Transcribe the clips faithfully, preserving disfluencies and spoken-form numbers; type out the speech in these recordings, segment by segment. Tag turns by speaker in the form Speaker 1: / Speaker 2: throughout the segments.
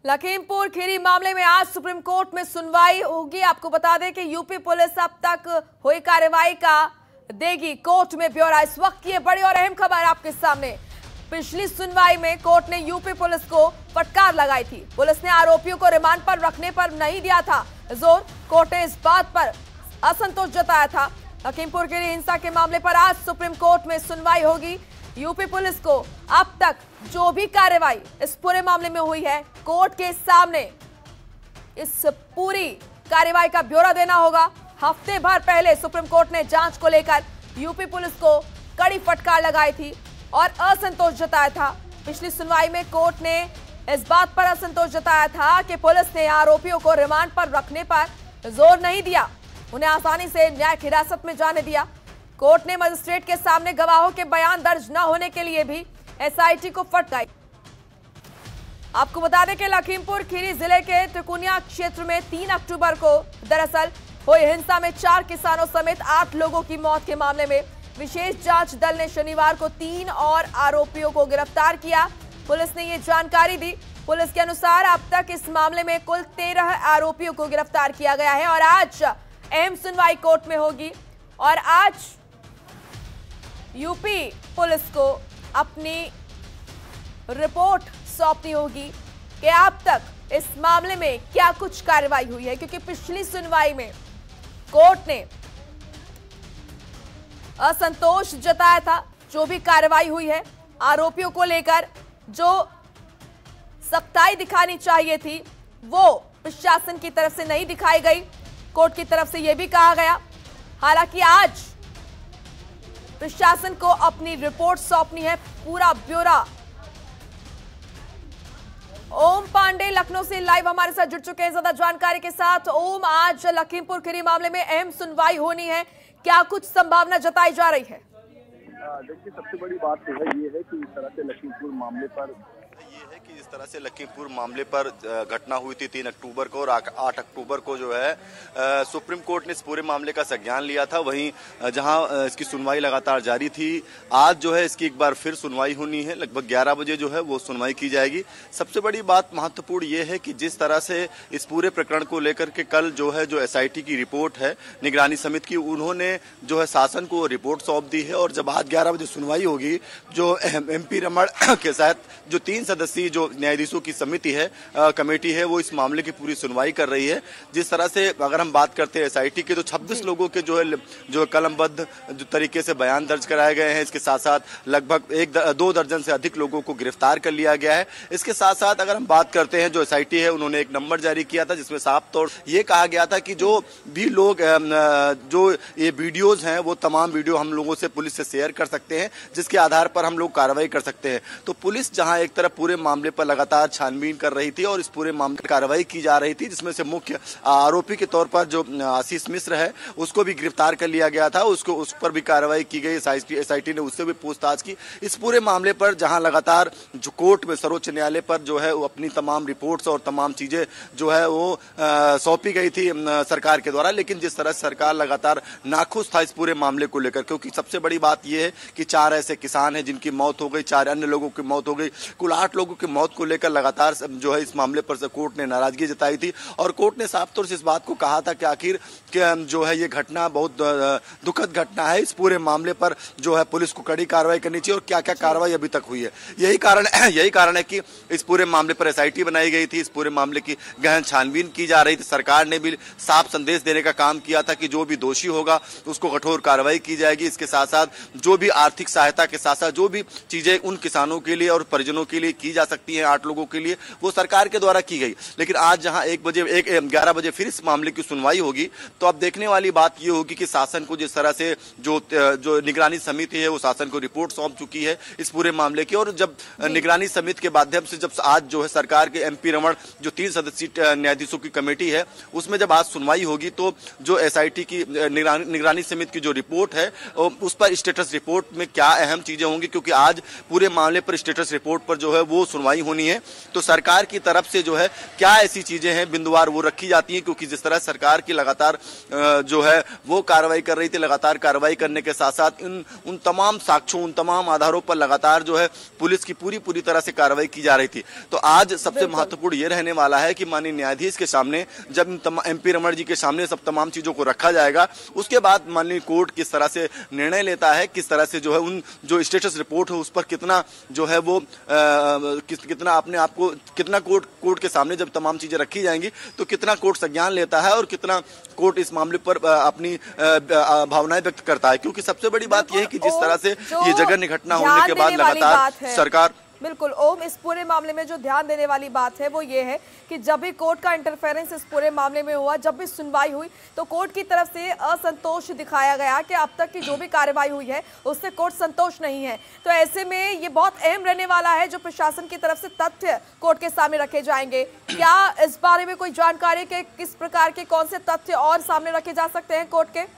Speaker 1: लखीमपुर खीरी मामले में आज सुप्रीम कोर्ट में सुनवाई होगी। आपको बता दें कि यूपी पुलिस अब तक हुई कार्रवाई का देगी कोर्ट में ब्यौरा। इस वक्त ये बड़ी और अहम खबर आपके सामने। पिछली सुनवाई में कोर्ट ने यूपी पुलिस को फटकार लगाई थी। पुलिस ने आरोपियों को रिमांड पर रखने पर नहीं दिया था जोर। कोर्ट ने इस बात पर असंतोष जताया था। लखीमपुर खीरी हिंसा के मामले पर आज सुप्रीम कोर्ट में सुनवाई होगी। यूपी पुलिस को अब तक जो भी कार्रवाई इस पूरे मामले में हुई है, कोर्ट के सामने इस पूरी कार्रवाई का ब्यौरा देना होगा। हफ्ते भर पहले सुप्रीम कोर्ट ने जांच को लेकर यूपी पुलिस को कड़ी फटकार लगाई थी और असंतोष जताया था। पिछली सुनवाई में कोर्ट ने इस बात पर असंतोष जताया था कि पुलिस ने आरोपियों को रिमांड पर रखने पर जोर नहीं दिया, उन्हें आसानी से न्यायिक हिरासत में जाने दिया। कोर्ट ने मजिस्ट्रेट के सामने गवाहों के बयान दर्ज न होने के लिए भी एसआईटी को फटकाई। आपको बता दें कि लखीमपुर खीरी जिले के त्रिकुनिया क्षेत्र में तीन अक्टूबर को दरअसल हुई हिंसा में चार किसानों समेत आठ लोगों की मौत के मामले में विशेष जांच दल ने शनिवार को तीन और आरोपियों को गिरफ्तार किया। पुलिस ने ये जानकारी दी। पुलिस के अनुसार अब तक इस मामले में कुल तेरह आरोपियों को गिरफ्तार किया गया है और आज अहम सुनवाई कोर्ट में होगी और आज यूपी पुलिस को अपनी रिपोर्ट सौंपनी होगी कि अब तक इस मामले में क्या कुछ कार्रवाई हुई है, क्योंकि पिछली सुनवाई में कोर्ट ने असंतोष जताया था। जो भी कार्रवाई हुई है आरोपियों को लेकर, जो सख्ताई दिखानी चाहिए थी वो प्रशासन की तरफ से नहीं दिखाई गई। कोर्ट की तरफ से यह भी कहा गया। हालांकि आज प्रशासन को अपनी रिपोर्ट सौंपनी है, पूरा ब्यौरा। ओम पांडे लखनऊ से लाइव हमारे साथ जुड़ चुके हैं ज्यादा जानकारी के साथ। ओम, आज लखीमपुर खीरी मामले में अहम सुनवाई होनी है, क्या कुछ संभावना जताई जा रही है?
Speaker 2: देखिए, सबसे बड़ी बात तो है ये है कि इस तरह से लखीमपुर मामले पर ये है कि इस तरह से लखीमपुर मामले पर घटना हुई थी तीन अक्टूबर को और आठ अक्टूबर को जो है सुप्रीम कोर्ट ने इस पूरे मामले का संज्ञान लिया था। वहीं जहां इसकी सुनवाई लगातार जारी थी, आज जो है इसकी एक बार फिर सुनवाई होनी है। लगभग ग्यारह बजे जो है वो सुनवाई की जाएगी। सबसे बड़ी बात महत्वपूर्ण ये है कि जिस तरह से इस पूरे प्रकरण को लेकर के कल जो है जो एसआईटी की रिपोर्ट है निगरानी समिति की, उन्होंने जो है शासन को रिपोर्ट सौंप दी है और जब आज ग्यारह बजे सुनवाई होगी, जो एमपी रमण के साथ जो तीन सदस्यीय जो न्यायाधीशों की समिति है, आ, कमेटी है, वो इस मामले की पूरी सुनवाई कर रही है। जिस तरह से अगर हम बात करते हैं एसआईटी के, तो छब्बीस लोगों के जो है जो कलमबद्ध जो तरीके से बयान दर्ज कराए गए हैं। इसके साथ साथ लगभग एक द, दो दर्जन से अधिक लोगों को गिरफ्तार कर लिया गया है। इसके साथ साथ अगर हम बात करते हैं जो एसआईटी है, उन्होंने एक नंबर जारी किया था जिसमें साफ तौर ये कहा गया था कि जो भी लोग जो ये वीडियोज हैं वो तमाम वीडियो हम लोगों से पुलिस से शेयर कर सकते हैं, जिसके आधार पर हम लोग कार्रवाई कर सकते हैं। तो पुलिस जहां एक तरफ पूरे मामले पर लगातार छानबीन कर रही थी और इस पूरे मामले पर कार्रवाई की जा रही थी, जिसमें से मुख्य आरोपी के तौर पर जो आशीष मिश्र है उसको भी गिरफ्तार कर लिया गया था। उसको उस पर भी कार्रवाई की गई। एसआईटी ने उससे भी पूछताछ की। इस पूरे मामले पर जहां लगातार जो कोर्ट में सर्वोच्च न्यायालय पर जो है वो अपनी तमाम रिपोर्ट्स और तमाम चीजें जो है वो सौंपी गई थी सरकार के द्वारा, लेकिन जिस तरह सरकार लगातार नाखुश था इस पूरे मामले को लेकर, क्योंकि सबसे बड़ी बात यह है कि चार ऐसे किसान हैं जिनकी मौत हो गई, चार अन्य लोगों की मौत हो गई, कुल आठ लोगों की मौत को लेकर लगातार जो है इस मामले पर से कोर्ट ने नाराजगी जताई थी और कोर्ट ने साफ तौर से इस बात को कहा था कि आखिर जो है ये घटना बहुत दुखद घटना है। इस पूरे मामले पर जो है पुलिस को कड़ी कार्रवाई करनी चाहिए और क्या क्या कार्रवाई अभी तक हुई है। यही कारण यही कारण है कि इस पूरे मामले पर एसआईटी बनाई गई थी। इस पूरे मामले की गहन छानबीन की जा रही थी। सरकार ने भी साफ संदेश देने का काम किया था कि जो भी दोषी होगा उसको कठोर कार्रवाई की जाएगी। इसके साथ साथ जो भी आर्थिक सहायता के साथ साथ जो भी चीजें उन किसानों के लिए और परिजनों के लिए की जा सकती है, आठ लोगों के लिए, वो सरकार के द्वारा की गई। लेकिन आज जहां एक बजे एक ग्यारह बजे फिर इस मामले की सुनवाई होगी, तो अब देखने वाली बात ये होगी कि शासन को जिस तरह से जो जो निगरानी समिति है वो शासन को रिपोर्ट सौंप चुकी है इस पूरे मामले की, और जब निगरानी समिति के माध्यम से जब आज जो है सरकार के एमपी रमण जो तीन सदस्यीय न्यायाधीशों की कमेटी है उसमें जब आज सुनवाई होगी, तो जो एसआईटी की निगरानी समिति की जो रिपोर्ट है उस पर स्टेटस रिपोर्ट में क्या अहम चीजें होंगी, क्योंकि आज पूरे मामले पर स्टेटस रिपोर्ट पर जो है वो सुनवाई सुनवाई होनी है तो सरकार की तरफ से जो है क्या ऐसी चीजें हैं बिंदुवार वो रखी जाती हैं, क्योंकि जिस तरह सरकार की लगातार जो है वो कार्रवाई कर रही थी, लगातार कार्रवाई करने के साथ साथ इन उन तमाम साक्ष्यों, उन तमाम आधारों पर लगातार जो है पुलिस की पूरी पूरी तरह से कार्रवाई की जा रही थी। तो आज सबसे महत्वपूर्ण ये रहने वाला है कि माननीय न्यायाधीश के सामने जब एमपी रमण जी के सामने सब तमाम चीजों को रखा जाएगा, उसके बाद माननीय कोर्ट किस तरह से निर्णय लेता है, किस तरह से जो है उन जो स्टेटस रिपोर्ट है उस पर कितना जो है वो आ, किस, कितना अपने आप को कितना कोर्ट कोर्ट के सामने जब तमाम चीजें रखी जाएंगी तो कितना कोर्ट संज्ञान लेता है और कितना कोर्ट इस मामले पर अपनी भावनाएं व्यक्त करता है। क्योंकि सबसे बड़ी बात यह है कि जिस तरह से ये जघन्य घटना होने के बाद लगातार सरकार
Speaker 1: बिल्कुल ओम, इस पूरे मामले में जो ध्यान देने वाली बात है वो ये है कि जब भी कोर्ट का इंटरफेरेंस इस पूरे मामले में हुआ, जब भी सुनवाई हुई तो कोर्ट की तरफ से असंतोष दिखाया गया कि अब तक की जो भी कार्रवाई हुई है उससे कोर्ट संतोष नहीं है। तो ऐसे में ये बहुत अहम रहने वाला है जो प्रशासन की तरफ से तथ्य कोर्ट के सामने रखे जाएंगे। क्या इस बारे में कोई जानकारी के किस प्रकार के कौन से तथ्य और सामने रखे जा सकते हैं कोर्ट के?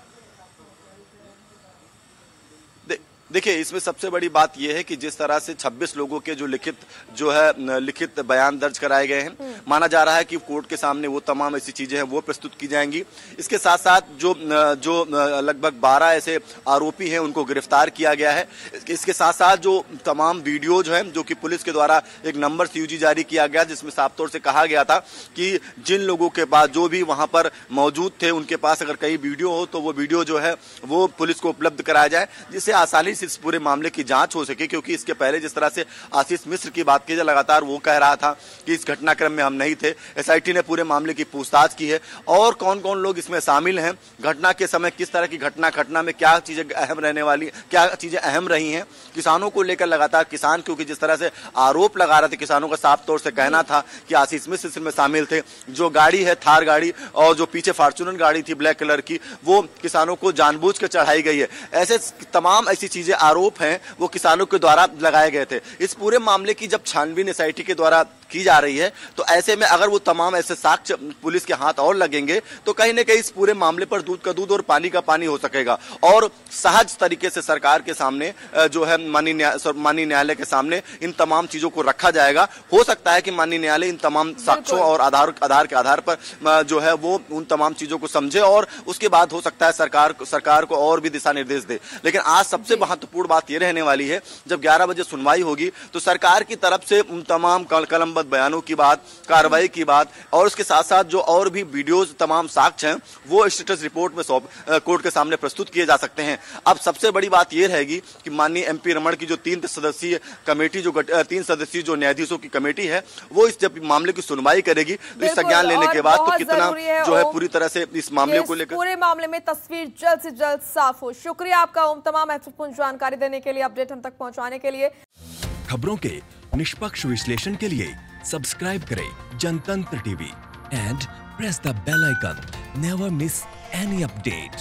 Speaker 2: देखिए, इसमें सबसे बड़ी बात यह है कि जिस तरह से छब्बीस लोगों के जो लिखित जो है लिखित बयान दर्ज कराए गए हैं, माना जा रहा है कि कोर्ट के सामने वो तमाम ऐसी चीजें हैं वो प्रस्तुत की जाएंगी। इसके साथ साथ जो जो लगभग बारह ऐसे आरोपी हैं उनको गिरफ्तार किया गया है। इसके साथ साथ जो तमाम वीडियो जो है जो कि पुलिस के द्वारा एक नंबर सीयूजी जारी किया गया जिसमें साफ तौर से कहा गया था कि जिन लोगों के पास जो भी वहां पर मौजूद थे उनके पास अगर कहीं वीडियो हो तो वो वीडियो जो है वो पुलिस को उपलब्ध कराया जाए, जिससे आसानी इस पूरे मामले की जांच हो सके। क्योंकि इसके पहले जिस तरह से आशीष मिश्र की बात की जाए, लगातार वो कह रहा था कि इस घटनाक्रम में हम नहीं थे। एसआईटी ने पूरे मामले की पूछताछ की है और कौन कौन लोग इसमें शामिल हैं, घटना के समय किस तरह की घटना घटना में क्या चीजें अहम रहने वाली, क्या चीजें अहम रही हैं, किसानों को लेकर लगातार किसान, क्योंकि जिस तरह से आरोप लगा रहे थे किसानों का साफ तौर से कहना था कि आशीष मिश्र इसमें शामिल थे। जो गाड़ी है थार गाड़ी और जो पीछे फॉर्च्यूनर गाड़ी थी ब्लैक कलर की, वो किसानों को जानबूझ कर चढ़ाई गई है। ऐसे तमाम ऐसी चीजें आरोप हैं वो किसानों के द्वारा लगाए गए थे। इस पूरे मामले की जब छानबीन एसआईटी के द्वारा की जा रही है तो ऐसे में अगर वो तमाम ऐसे साक्ष्य पुलिस के हाथ और लगेंगे तो कहीं ना कहीं इस पूरे मामले पर दूध का दूध और पानी का पानी हो सकेगा और सहज तरीके से सरकार के सामने जो है माननीय माननीय न्यायालय के सामने इन तमाम चीजों को रखा जाएगा। हो सकता है कि माननीय न्यायालय इन तमाम साक्ष्यों और आधार आधार के आधार पर जो है वो उन तमाम चीजों को समझे और उसके बाद हो सकता है सरकार सरकार को और भी दिशा निर्देश दे। लेकिन आज सबसे महत्वपूर्ण बात यह रहने वाली है, जब ग्यारह बजे सुनवाई होगी तो सरकार की तरफ से उन तमाम कलम बयानों की बात, कार्रवाई की बात और उसके साथ साथ जो और भी वीडियोस तमाम साक्ष्य हैं वो स्टेटस रिपोर्ट में सौंप कोर्ट के सामने प्रस्तुत किए जा सकते हैं। अब सबसे बड़ी बात यह रहेगी कि माननीय एमपी रमण की जो तीन सदस्यीय कमेटी जो तीन सदस्यीय जो न्यायाधीशों की कमेटी है वो इस जब मामले की सुनवाई करेगी तो इस संज्ञान लेने के बाद तो कितना जो है पूरी तरह से इस मामले को लेकर
Speaker 1: पूरे मामले में तस्वीर जल्द से जल्द साफ हो। शुक्रिया आपका ओम, तमाम महत्वपूर्ण जानकारी देने के लिए, अपडेट हम तक पहुंचाने के लिए।
Speaker 3: खबरों के निष्पक्ष विश्लेषण के लिए सब्सक्राइब करें Jantantra TV and press the bell icon. Never miss any update.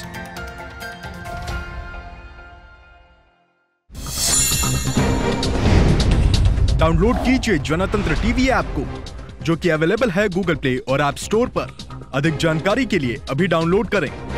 Speaker 4: Download कीजिए जनतंत्र टीवी ऐप को, जो कि अवेलेबल है गूगल प्ले और ऐप स्टोर पर। अधिक जानकारी के लिए अभी डाउनलोड करें।